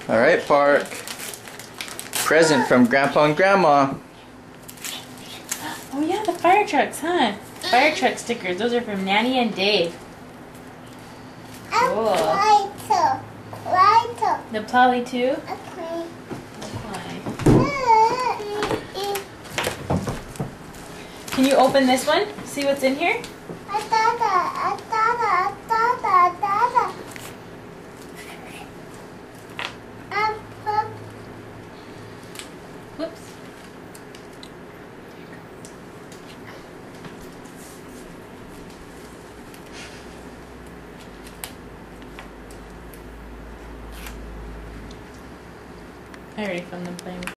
Alright, Park. Present from Grandpa and Grandma. Oh yeah, the fire trucks, huh? Fire truck stickers. Those are from Nanny and Dave. Cool. The Plolly too? Okay. Can you open this one? See what's in here? Whoops. I already found them playing.